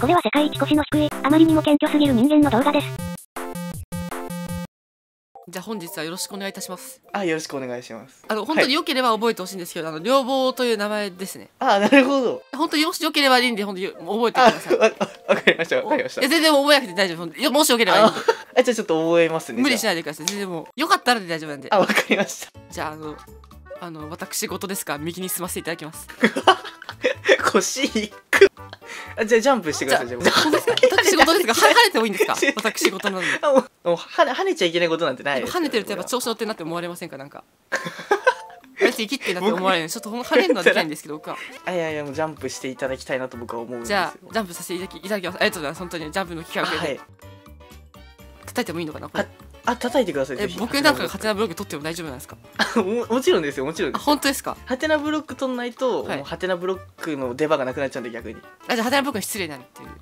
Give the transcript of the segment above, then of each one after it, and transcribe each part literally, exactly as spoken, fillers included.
これは世界一腰の低い、あまりにも謙虚すぎる人間の動画です。 じゃあ本日はよろしくお願いいたします。 あ、よろしくお願いします。 あの本当に良ければ覚えてほしいんですけど、はい、あの両棒という名前ですね。 あ、なるほど。 本当によし良ければいいんで、本当に覚えてください。 あ、わかりました。わかりました。 いや全然覚えなくて大丈夫。よもしよければいいんで。 あ、じゃあちょっと覚えますね。 無理しないでください。全然もうよかったらで大丈夫なんで。 あ、わかりました。 じゃああのあの私事ですから右に進ませていただきます。 腰いく。あ、じゃあジャンプしてください。じゃあ私事ですが、跳ねてもいいんですか？私事なので。 あ、もうもう跳ね跳ねちゃいけないことなんてないです。 跳ねてるとやっぱ調子乗ってんなって思われませんか？なんか。私生きってなって思われる。ちょっと跳ねるのはできないんですけど、僕は。 あ、いやいや、もうジャンプしていただきたいなと僕は思うんですよ。 じゃあジャンプさせていただきます。ありがとうございます。本当にジャンプの機会をくれて。はい。叩いてもいいのかなこれ。 あ、叩いてください。 え、僕なんかがハテナブロック取っても大丈夫なんですか？ ももちろんですよ、もちろんです。 本当ですか？ ハテナブロック取んないと、もうハテナブロックの出番がなくなっちゃうんで、逆に。 あ、じゃあハテナブロックが失礼になるっていう。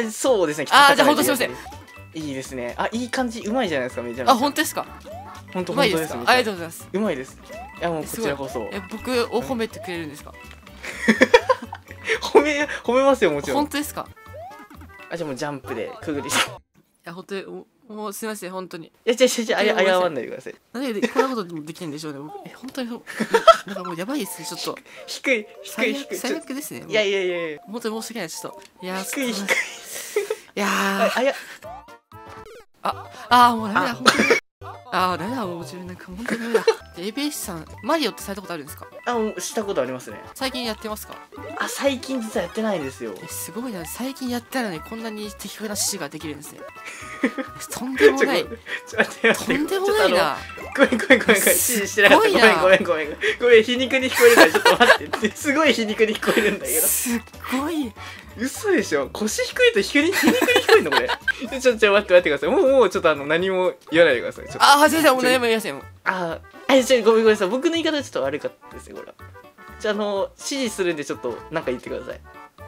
あ、そうですね。 あ、じゃあ本当すいません。 いいですね。あ、いい感じ、うまいじゃないですか、めちゃめちゃ。 あ、本当ですか？ 本当本当です。 ありがとうございます。 うまいです。いや、もうこちらこそ。 え、僕を褒めてくれるんですか？ 褒め褒めますよ、もちろん。 本当ですか？ あ、じゃあもうジャンプでくぐり。いや、本当にもうすみません、本当に。いや、じゃじゃじゃあやわんないでください。 なんでこんなこともできないんでしょうね。え、本当になんかもうやばいですね、ちょっと。 低い低い低い。 最悪ですね。 いやいやいやいや。 本当に申し訳ない、ちょっと。いや、 低い低い。 いやあ、や。 あ、あ、もうダメだ、本当に。ああ、ダメだ、もう自分なんか本当にダメだ。エービーエス さん、マリオってされたことあるんですか？ あ、もうしたことありますね。 最近やってますか？ あ、最近実はやってないんですよ。 え、すごいな、最近やったのにこんなに的確な指示ができるんですね。とんでもない。とんでもないな。 ごめんごめんごめん、指示してなかった。ごめんごめんごめんごめん、皮肉に聞こえるからちょっと待って。すごい皮肉に聞こえるんだけど。 すっごい。 嘘でしょ。腰低いと皮肉に聞こえるのこれ。ちょっと待って待ってください。もうもうちょっとあの何も言わないでください。 ああ、先生もう何も言いません。 ああ、ちょっとごめんごめんなさい。僕の言い方ちょっと悪かったですよ、これは。じゃあ、あの、指示するんでちょっとなんか言ってください。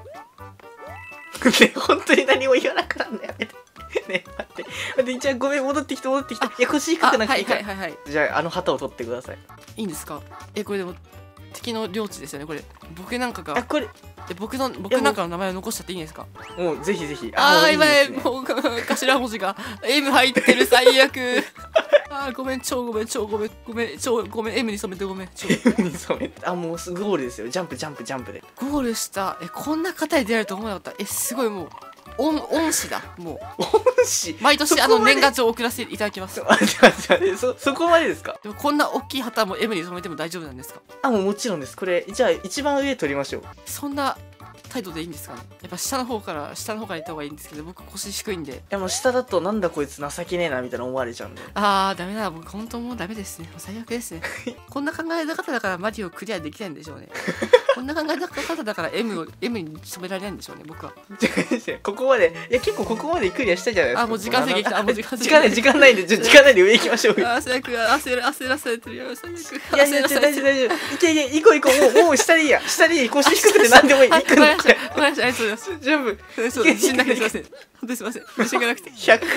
ね、本当に何も言わなくなるのやめて。ね、待って。待って、じゃあごめん、戻ってきて戻ってきて。いや、腰低くなくていいから。 はいはいはいはい。 じゃあ、あの旗を取ってください。 いいんですか？え、これでも敵の領地ですよね、これ。僕なんかが。 あ、これ。 え、僕の僕なんかの名前を残しちゃっていいんですか？ もうぜひぜひ。 ああ、今もう頭文字が M 入ってる、最悪。あーごめん、超ごめん、超ごめん、ごめん、超ごめん、M に染めてごめん。 M に染めて。あ、もうすぐゴールですよ。ジャンプジャンプジャンプで。 ゴールした。え、こんな硬い出会えると思わなかった。え、すごいもう。恩恩師だ、もう。 恩師毎年あの年賀状を送らせていただきます。 あ、じゃあ、じゃあ、そ、そこまでですか？ でもこんな大きい旗も M に染めても大丈夫なんですか？ あ、もうもちろんです。これ、じゃあ一番上取りましょう。 そんな態度でいいんですかね？やっぱ下の方から下の方から行った方がいいんですけど、僕腰低いんで。いや、もう下だとなんだこいつ情けねえなみたいな思われちゃうんで。 あーダメだ、僕本当もうダメですね。もう最悪ですね。こんな考え方だからマリオクリアできないんでしょうね。こんな考え方だから M を M に染められないんでしょうね、僕は。 ここまで、いや結構ここまでクリアしたじゃないですか。 あ、もう時間制限きた。あ、もう時間制限。 時間ない時間ないんで、時間ないで上行きましょう。 あ、最悪、焦ら焦らされてるよ。最悪。 いやいや、大丈夫大丈夫。いけいけ、行こう行こう。もうもう下でいいや。下でいい。腰低くて何でもいい。行くの。 わかりました。わかりました。ありがとうございます。 ジャンプ。 そう、自信なくてすいません。本当にすいません。自信がなくて。 ひゃく。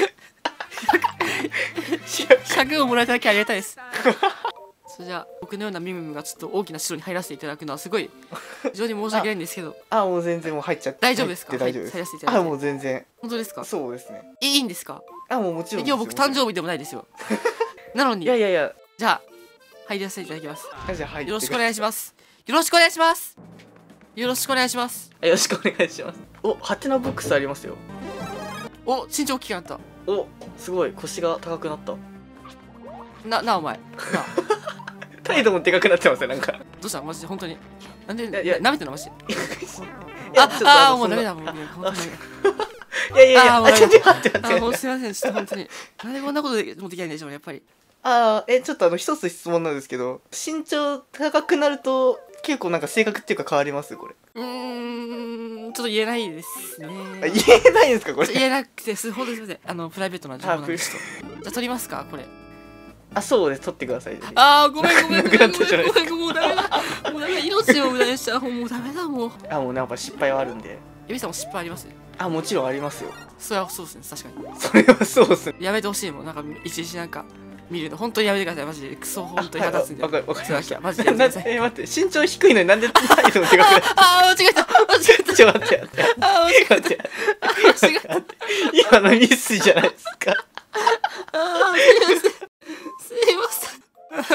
ひゃくをもらえただけありがたいです。それじゃあ僕のようなミムムがちょっと大きな城に入らせていただくのはすごい非常に申し訳ないんですけど。 あ、もう全然もう入っちゃって大丈夫ですか？ 大丈夫です。 入らせていただいて。 あ、もう全然。 本当ですか？ そうですね。 いいんですか？ あ、もうもちろん。 今日僕誕生日でもないですよ。なのに。 いやいやいや。 じゃあ入らせていただきます。 じゃあ入って。 よろしくお願いします。よろしくお願いします。よろしくお願いします。 よろしくお願いします。お、ハテナボックスありますよ。 お、身長大きくなった。 お、すごい腰が高くなった。 な、なお前。な。 態度もでかくなってますよ、なんか。 どうしたマジで本当に。なんで、 いや、 舐めてんのマジで。 あ、 あ、もうダメだ、もう。本当に。 いやいやいや、あ、ちょっと待って待って。 あ、もうすみません、ちょっと本当に。なんでこんなことでもできないんでしょうね、やっぱり。 あ、え、ちょっとあの、一つ質問なんですけど、身長高くなると、結構なんか性格っていうか変わりますこれ。 うーん、ちょっと言えないですね。 言えないんですかこれ。 言えなくて、すほどすみません。あの、プライベートな情報なんですと。じゃあ、撮りますかこれ。 あ、そうです。撮ってください。 あー、ごめんごめんごめんごめんごめん、もうダメだ。もうダメ、命を無駄にしたら、もうダメだ、もう。 あ、もうなんか失敗はあるんで。 エビさんも失敗あります？ あ、もちろんありますよ。 それはそうですね、確かに。 それはそうですね。 やめてほしいもん、なんか、いちいちなんか、 見るの本当にやめてください。マジでクソ本当に腹立つんで。 わかるわかりました。 マジでやめてください。 え待って身長低いのになんで態度の手がくれああ間違えた間違えた。 ちょっと待って待ってああ間違えた。 待って間違えた。 今のミスじゃないですか。 ああすいません。すいません。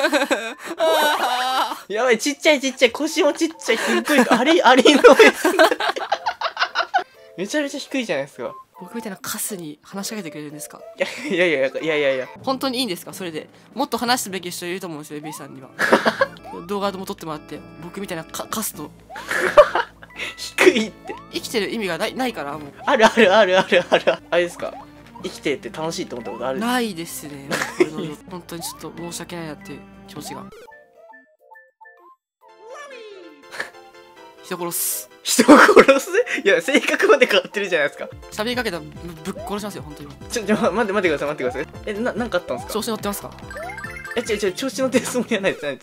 あやばいちっちゃいちっちゃい腰もちっちゃいすっごいアリアリの上めちゃめちゃ低いじゃないですか。 僕みたいなカスに話しかけてくれるんですか。 いやいやいやいやいやいや本当にいいんですか。それでもっと話すべき人いると思うんですよ、エビさんには。動画でも撮ってもらって僕みたいなカカスと低いって生きてる意味がないないからもうあるあるあるあるあるあれですか。生きてって楽しいって思ったことある。 ないですね。これの本当にちょっと申し訳ないなっていう気持ちが。人殺す。 人を殺す。いや性格まで変わってるじゃないですか。 喋りかけたらぶぶっ殺しますよ本当に。 ちょちょ待って待ってください待ってください。えななんかあったんですか。 調子乗ってますか。 えちょちょ調子乗ってるつもりはないですないです。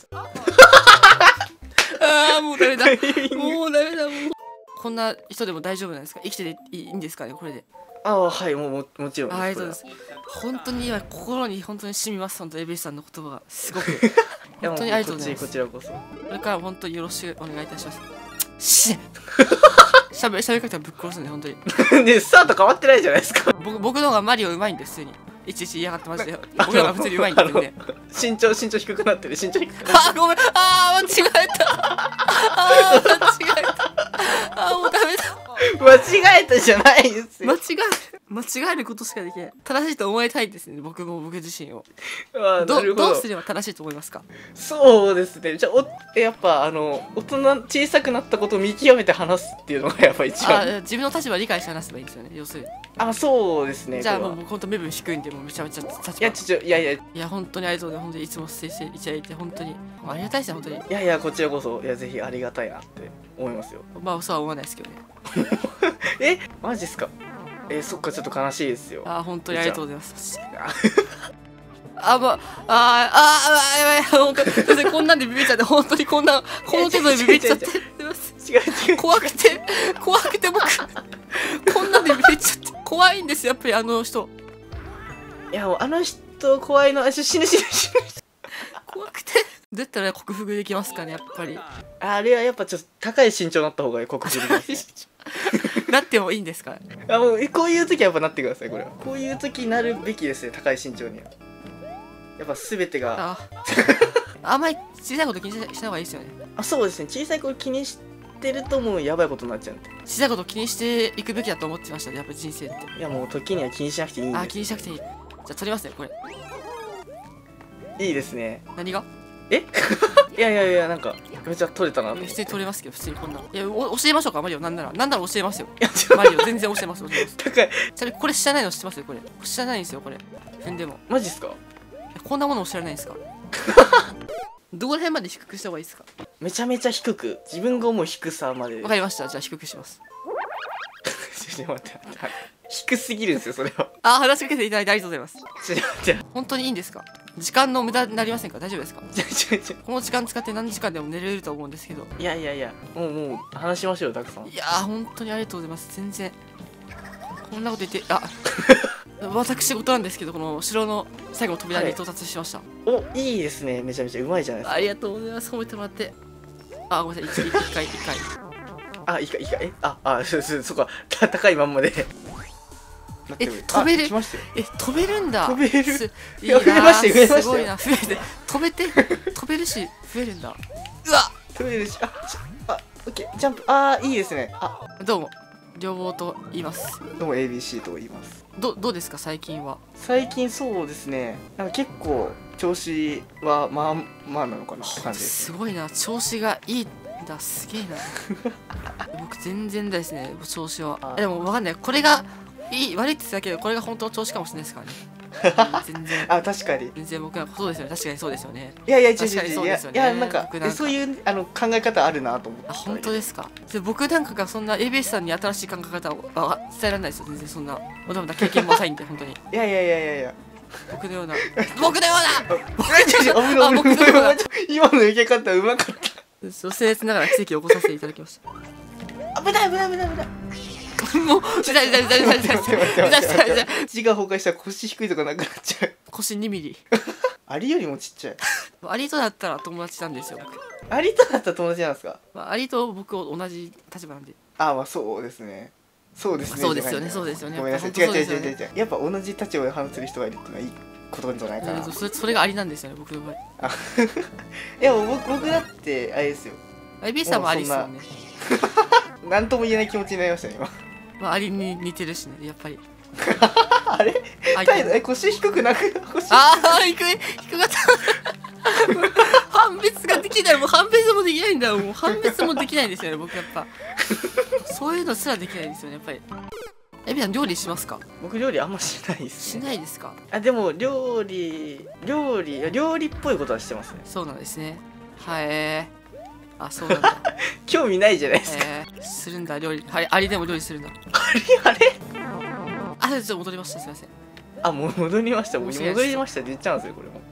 ああもうダメだもうダメだもう。こんな人でも大丈夫なんですか。生きてていいんですかねこれで。 ああはいもう も, もちろんです。 ありがとうございます。本当に今心に本当に染みます。本当エビさんの言葉がすごく本当にありがとうございます。 こちらこそ。 これから本当によろしくお願いいたします。しゃべしゃべりかけたらぶっ殺すんで本当に。 でスタート変わってないじゃないですか。 僕僕の方がマリオうまいんです普通に。いちいち嫌がってマジで。僕の方が普通にうまいんですよね。 身長身長低くなってる身長低くなってる。 あごめんあー間違えた。あー間違えた。あーもうダメだ。 間違えたじゃないですよ。 間違える間違えることしかできない。正しいと思いたいですね僕も僕自身を。 あどなるほど。 どうすれば正しいと思いますか。 そうですね。じゃあおやっぱあの大人小さくなったことを見極めて話すっていうのがやっぱ一番。 あ自分の立場を理解して話せばいいんですよね要するに。 あそうですね。 じゃあもうこれは僕本当身分低いんでもうめちゃめちゃ立場。 いやちょちょいやいやいいや本当にありがとうございます。本当にいつも先生いただいて本当にありがたいですね本当に。 やいやこちらこそいやぜひありがたいなって思いますよ。 まあそうは思わないですけどね。 えマジっすか。えそっかちょっと悲しいですよ。 あー本当にありがとうございます。あまあああやばい本当に先生こんなんでビビっちゃって本当にこんなこの程度でビビっちゃってすいません。 違う違う。 怖くて怖くて僕こんなんでビビっちゃって怖いんですよやっぱりあの人。 いやもうあの人怖いの。あ死ぬ死ぬ死ぬ。 怖くてどうやったら克服できますかねやっぱり。 あれはやっぱちょっと高い身長になった方が克服できますね。 なってもいいんですか。 あもうえこういう時はやっぱなってください。これはこういう時になるべきですね。高い身長にはやっぱ全てがああんまり小さいこと気にししない方がいいですよね。 あそうですね。小さい頃気にしてるともうやばいことになっちゃうんで。 小さいこと気にしていくべきだと思ってましたねやっぱり人生って。 いやもう時には気にしなくていいんあで気にしなくていい。じゃあ取りますねこれ。 いいですね。 何がえいやいやいやなんかめっちゃ取れたなと。い普通に取れますけど普通にこんないやお教えましょうかマリオなんならなんなら教えますよやちょマリオ全然教えます教えます。 高い。 ちなみにこれ知らないの知ってますよこれ知らないんですよこれ。全でもマジっすか。 こんなものを知らないんですか。どこら辺まで低くした方がいいですか。 めちゃめちゃ低く自分が思う低さまで。 わかりましたじゃあ低くします。 ちょっと待って待って低すぎるんですよそれは。 あ話しかけていただいてありがとうございます。 ちょっと待って本当にいいんですか。時間の無駄になりませんか大丈夫ですか。 ちょちょちょこの時間使って何時間でも寝れると思うんですけど。 いやいやいやもうもう話しましょうたくさん。 いやー本当にありがとうございます。全然こんなこと言ってあ私事なんですけどこの城の最後の扉に到達しました、 おいいですね。めちゃめちゃうまいじゃないですか。 ありがとうございます褒めてもらって。あごめんなさい 1, 1回いっかいあいいかいいかえああそそそっかた高いまんまでなってえる。 飛べるあ来ましたよ。 え飛べるんだ。 飛べるすいいいや増えましたよ増えましたよすごいな増えて飛べて飛べるし増えるんだ。うわ飛べるしあちあオッケージャンプあーいいですね。あどうも両方と言います。 どうも エービーシー と言います。 どどうですか最近は。 最近そうですねなんか結構調子はまあまあなのかなって感じです。 すごいな調子がいいんだすげえな僕全然ですね調子は。 あでも分かんないこれがいい悪いって言ってたけどこれが本当の調子かもしれないですからね全然あ確かに全然僕はそうですよね確かにそうですよね。 いやいや違う確かに違う違ういやそうですよねいやなんか僕なんかえそういうあの考え方あるなと思って。 あ本当ですか。で僕なんかがそんな エービーエス さんに新しい考え方をあ伝えられないですよ全然そんなまだまだ経験も浅いんで本当にいやいやいやいやいや僕のような僕のような僕違う違う危ないあ危ない僕のような今の受け方うまかっそう僭越ながら奇跡を起こさせていただきましたた。危ない危ない危ない危ないもう痛い痛い痛い痛い痛い痛い痛い痛い痛い血が崩壊したら腰低いとかなくなっちゃう。 腰にミリアリよりもちっちゃい。 アリとだったら友達なんですよ僕。 アリとだったら友達なんですか？ まあ、アリと僕同じ立場なんで。 あ、まあそうですね。そうですね。 そうですよね、そうですよね。 ごめんなさい。違う違う違う違う違う。やっぱ同じ立場で話する人がいるってのはいいことじゃないかな。 うん、それそれがアリなんですよね、僕の場合。 あいや僕僕だってあれですよ。 エビさんもアリっすよね。 なんとも言えない気持ちになりましたね今。 まあアリに似てるしね、やっぱり。 あれ？態度え腰低くなく腰。 ああ低い低かった。判別ができない、もう判別もできないんだよ。もう判別もできないんですよね、僕やっぱ。そういうのすらできないんですよね、やっぱり。エビさん料理しますか？ 僕料理あんましないですしね。 ないですか？ あでも料理料理料理っぽいことはしてますね。 そうなんですね。はい。あ、そうなんだ。 興味ないじゃないですか。 えー、するんだ料理。はい、アリでも料理するんだ。 あれあれ？ あ、ちょっと戻りました。すみません。 あもう戻りました。もう申し訳ない戻りましたって言っちゃうんですよこれも。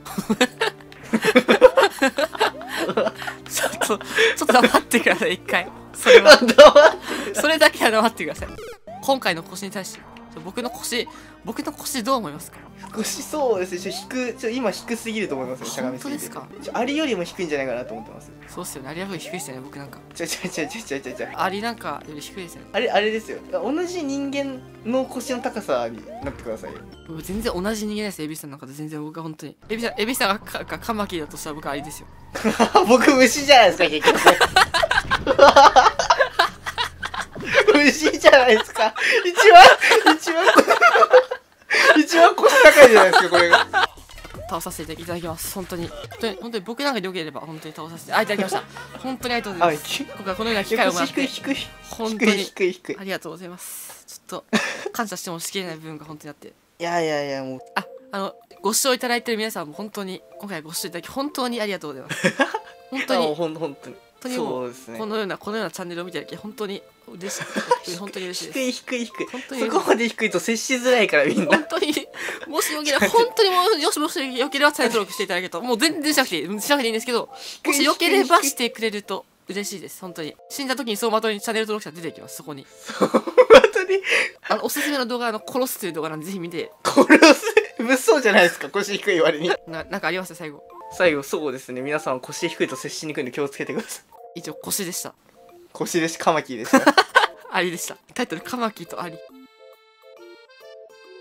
ちょっとちょっと黙ってください一回。それはそれだけは黙ってください。今回の腰に対して僕の腰僕の腰どう思いますか？ 腰そうですね。ちょ低ちょ今低すぎると思いますね。しゃがみすぎて。 本当ですちょアリよりも低いんじゃないかなと思ってます。 そうっすよね。アリは低いですよね、僕なんか。 ちょちょちょちょちょちょちょ。 アリなんかより低いですよね。 あれあれですよ。同じ人間の腰の高さになってくださいよ。 全然同じ人間です。エビさんなんかと全然僕は本当に。エビさんエビさんがかかカマキリだとしたら僕はアリですよ。 僕虫じゃないですか結局。虫じゃないですか。一番一番一番腰高いじゃないですかこれが。 倒させていただきます。本当に本当に本当に僕なんかでよければ本当に倒させてあいただきました。本当にありがとうございます。今回このような機会をもらって低い低い本当に低い低い。 ありがとうございます。ちょっと感謝してもしきれない部分が本当にあって。 いやいやいやもうああのご視聴いただいてる皆さんも本当に今回ご視聴いただき本当にありがとうございます。本当にほん本当に本当にもそううですね。 このようなこのようなチャンネルを見ていただき本当に嬉しい。本当に嬉しいです。 低い低い低い。 本当にそこまで低いと接しづらいからみんな。 本当にもしよければ本当にもうよしもしよければチャンネル登録していただけるともう全然しなくていいしなくていいんですけど、もしよければしてくれると嬉しいです。本当に死んだ時に走馬灯にチャンネル登録者出てきます。そこに本当にあのおすすめの動画の殺すという動画なんでぜひ見て。 殺す物騒じゃないですか腰低い割に。 ななんかありますよ最後。 最後そうですね。皆さん腰低いと接しにくいんで気をつけてください。 以上腰でした。 腰でしカマキリでした。 アリでした。タイトルカマキリとアリ。